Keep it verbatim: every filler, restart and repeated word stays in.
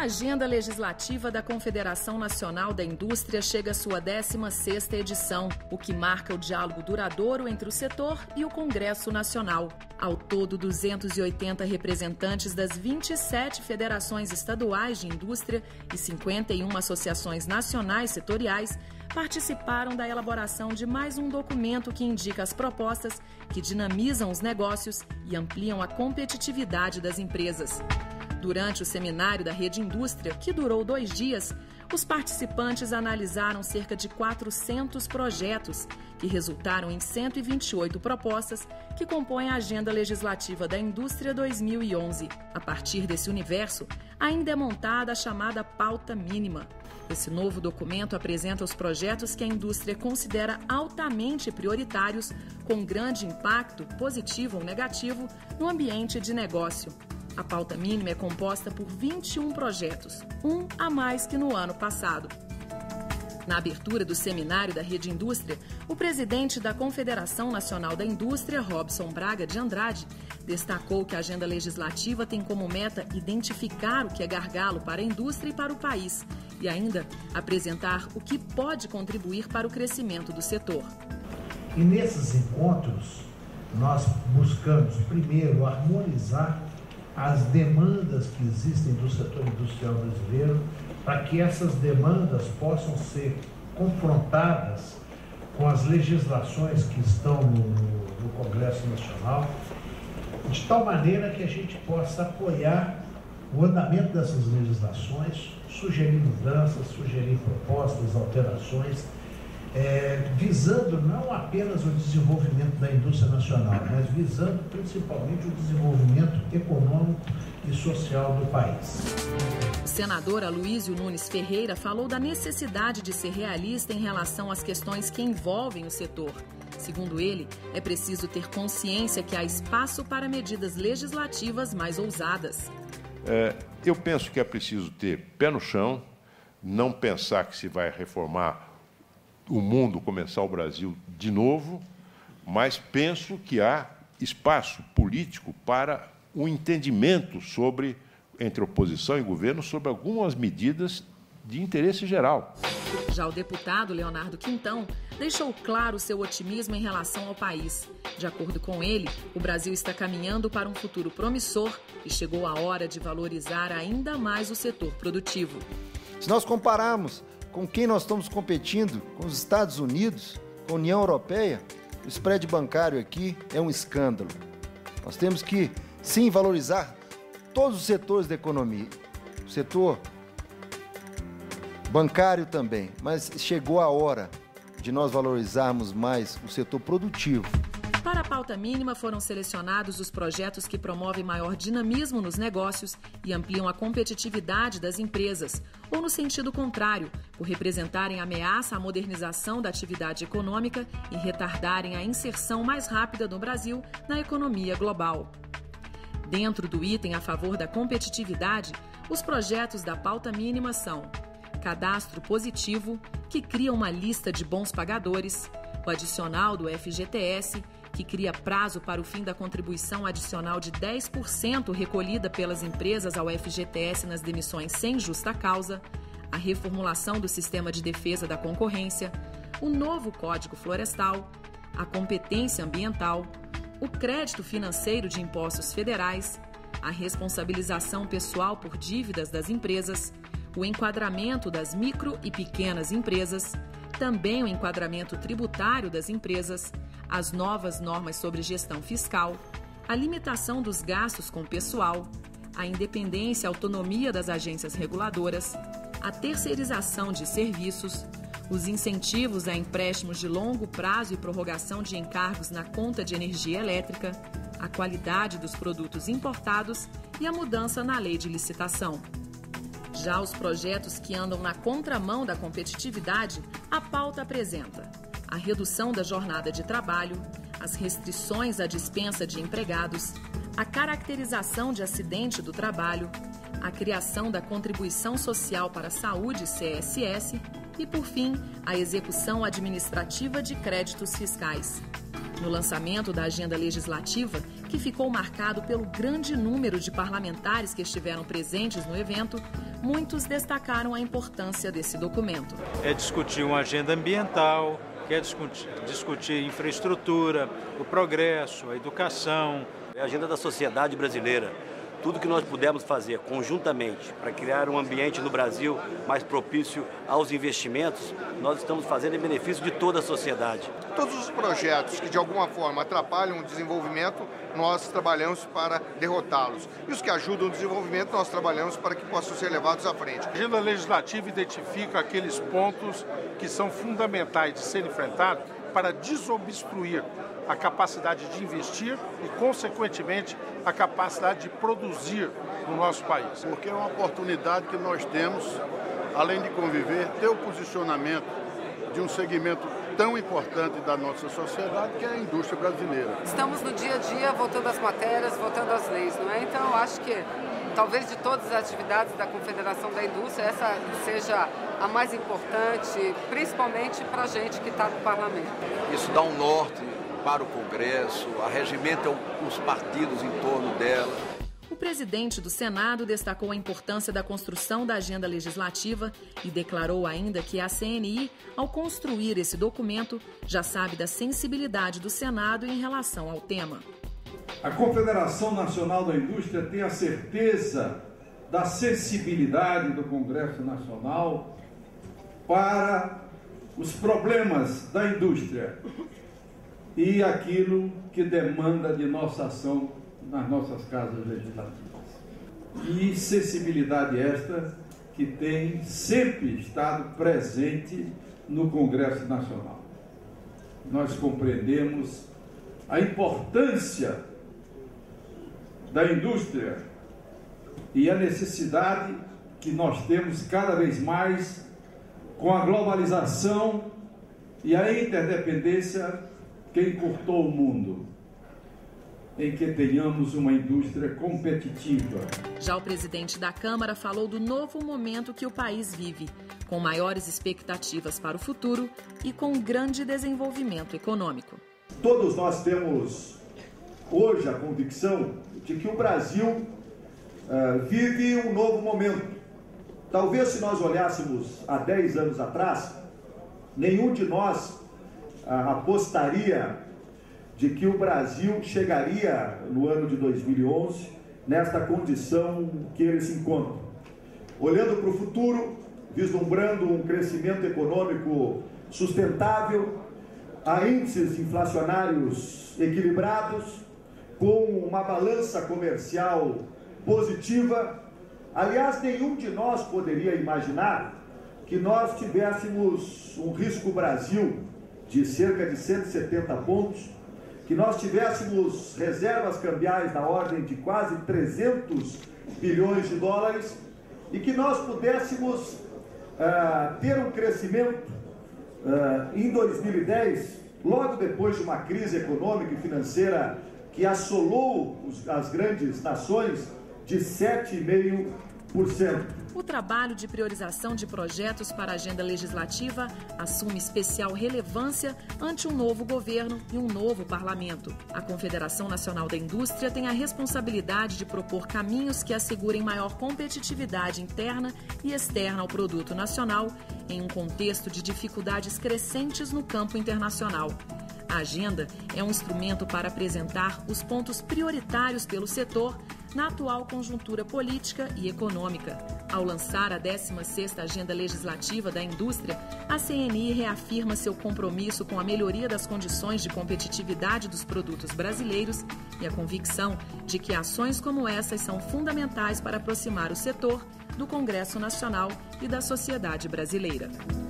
Agenda Legislativa da Confederação Nacional da Indústria chega à sua décima sexta edição, o que marca o diálogo duradouro entre o setor e o Congresso Nacional. Ao todo, duzentos e oitenta representantes das vinte e sete federações estaduais de indústria e cinquenta e uma associações nacionais setoriais participaram da elaboração de mais um documento que indica as propostas que dinamizam os negócios e ampliam a competitividade das empresas. Durante o seminário da Rede Indústria, que durou dois dias, os participantes analisaram cerca de quatrocentos projetos, que resultaram em cento e vinte e oito propostas que compõem a Agenda Legislativa da Indústria dois mil e onze. A partir desse universo, ainda é montada a chamada pauta mínima. Esse novo documento apresenta os projetos que a indústria considera altamente prioritários, com grande impacto, positivo ou negativo, no ambiente de negócio. A pauta mínima é composta por vinte e um projetos, um a mais que no ano passado. Na abertura do seminário da Rede Indústria, o presidente da Confederação Nacional da Indústria, Robson Braga de Andrade, destacou que a agenda legislativa tem como meta identificar o que é gargalo para a indústria e para o país e ainda apresentar o que pode contribuir para o crescimento do setor. E nesses encontros, nós buscamos, primeiro, harmonizar as demandas que existem do setor industrial brasileiro, para que essas demandas possam ser confrontadas com as legislações que estão no, no Congresso Nacional, de tal maneira que a gente possa apoiar o andamento dessas legislações, sugerir mudanças, sugerir propostas, alterações, É, visando não apenas o desenvolvimento da indústria nacional, mas visando principalmente o desenvolvimento econômico e social do país. O senador Aloysio Nunes Ferreira falou da necessidade de ser realista em relação às questões que envolvem o setor. Segundo ele, é preciso ter consciência que há espaço para medidas legislativas mais ousadas. É, eu penso que é preciso ter pé no chão, não pensar que se vai reformar o mundo, começar o Brasil de novo, mas penso que há espaço político para um entendimento sobre, entre oposição e governo, sobre algumas medidas de interesse geral. Já o deputado Leonardo Quintão deixou claro seu otimismo em relação ao país. De acordo com ele, o Brasil está caminhando para um futuro promissor e chegou a hora de valorizar ainda mais o setor produtivo. Se nós compararmos com quem nós estamos competindo, com os Estados Unidos, com a União Europeia, o spread bancário aqui é um escândalo. Nós temos que, sim, valorizar todos os setores da economia. O setor bancário também, mas chegou a hora de nós valorizarmos mais o setor produtivo. Para a pauta mínima, foram selecionados os projetos que promovem maior dinamismo nos negócios e ampliam a competitividade das empresas, ou no sentido contrário, por representarem ameaça à modernização da atividade econômica e retardarem a inserção mais rápida do Brasil na economia global. Dentro do item a favor da competitividade, os projetos da pauta mínima são: cadastro positivo, que cria uma lista de bons pagadores, o adicional do F G T S, que cria prazo para o fim da contribuição adicional de dez por cento recolhida pelas empresas ao F G T S nas demissões sem justa causa, a reformulação do sistema de defesa da concorrência, o novo Código Florestal, a competência ambiental, o crédito financeiro de impostos federais, a responsabilização pessoal por dívidas das empresas, o enquadramento das micro e pequenas empresas, também o enquadramento tributário das empresas, as novas normas sobre gestão fiscal, a limitação dos gastos com pessoal, a independência e autonomia das agências reguladoras, a terceirização de serviços, os incentivos a empréstimos de longo prazo e prorrogação de encargos na conta de energia elétrica, a qualidade dos produtos importados e a mudança na lei de licitação. Já os projetos que andam na contramão da competitividade, a pauta apresenta a redução da jornada de trabalho, as restrições à dispensa de empregados, a caracterização de acidente do trabalho, a criação da contribuição social para a saúde C S S e, por fim, a execução administrativa de créditos fiscais. No lançamento da agenda legislativa, que ficou marcado pelo grande número de parlamentares que estiveram presentes no evento, muitos destacaram a importância desse documento. É discutir uma agenda ambiental, quer discutir, discutir infraestrutura, o progresso, a educação. É a agenda da sociedade brasileira. Tudo que nós pudermos fazer conjuntamente para criar um ambiente no Brasil mais propício aos investimentos, nós estamos fazendo em benefício de toda a sociedade. Todos os projetos que de alguma forma atrapalham o desenvolvimento, nós trabalhamos para derrotá-los. E os que ajudam o desenvolvimento, nós trabalhamos para que possam ser levados à frente. A agenda legislativa identifica aqueles pontos que são fundamentais de ser enfrentados para desobstruir a capacidade de investir e, consequentemente, a capacidade de produzir no nosso país. Porque é uma oportunidade que nós temos, além de conviver, ter o posicionamento de um segmento tão importante da nossa sociedade, que é a indústria brasileira. Estamos no dia a dia votando as matérias, votando as leis, não é? Então, eu acho que talvez de todas as atividades da Confederação da Indústria, essa seja a mais importante, principalmente para a gente que está no parlamento. Isso dá um norte para o Congresso, arregimenta os partidos em torno dela. O presidente do Senado destacou a importância da construção da agenda legislativa e declarou ainda que a C N I, ao construir esse documento, já sabe da sensibilidade do Senado em relação ao tema. A Confederação Nacional da Indústria tem a certeza da sensibilidade do Congresso Nacional para os problemas da indústria e aquilo que demanda de nossa ação nas nossas casas legislativas. E sensibilidade esta que tem sempre estado presente no Congresso Nacional. Nós compreendemos a importância da indústria e a necessidade que nós temos cada vez mais com a globalização e a interdependência que encurtou o mundo, em que tenhamos uma indústria competitiva. Já o presidente da Câmara falou do novo momento que o país vive, com maiores expectativas para o futuro e com grande desenvolvimento econômico. Todos nós temos hoje a convicção de que o Brasil uh, vive um novo momento. Talvez se nós olhássemos há dez anos atrás, nenhum de nós uh, apostaria de que o Brasil chegaria no ano de dois mil e onze nesta condição que ele se encontra. Olhando para o futuro, vislumbrando um crescimento econômico sustentável, a índices inflacionários equilibrados, com uma balança comercial positiva. Aliás, nenhum de nós poderia imaginar que nós tivéssemos um risco Brasil de cerca de cento e setenta pontos, que nós tivéssemos reservas cambiais na ordem de quase trezentos bilhões de dólares e que nós pudéssemos uh, ter um crescimento uh, em dois mil e dez, logo depois de uma crise econômica e financeira que assolou os, as grandes nações, de sete vírgula cinco por cento. O trabalho de priorização de projetos para a agenda legislativa assume especial relevância ante um novo governo e um novo parlamento. A Confederação Nacional da Indústria tem a responsabilidade de propor caminhos que assegurem maior competitividade interna e externa ao produto nacional em um contexto de dificuldades crescentes no campo internacional. A agenda é um instrumento para apresentar os pontos prioritários pelo setor na atual conjuntura política e econômica. Ao lançar a décima sexta Agenda Legislativa da Indústria, a C N I reafirma seu compromisso com a melhoria das condições de competitividade dos produtos brasileiros e a convicção de que ações como essas são fundamentais para aproximar o setor do Congresso Nacional e da sociedade brasileira.